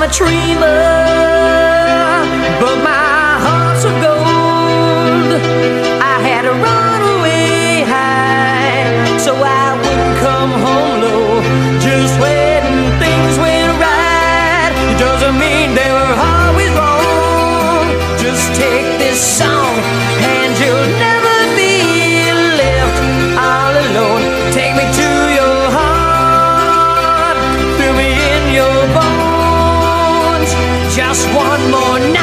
a dreamer, but my heart's of gold. I had to run away high so I wouldn't come home low. Just when things went right, it doesn't mean they were always wrong. Just take this song and you'll never be left all alone. Take me to your heart, feel me in your bones. Just one more night.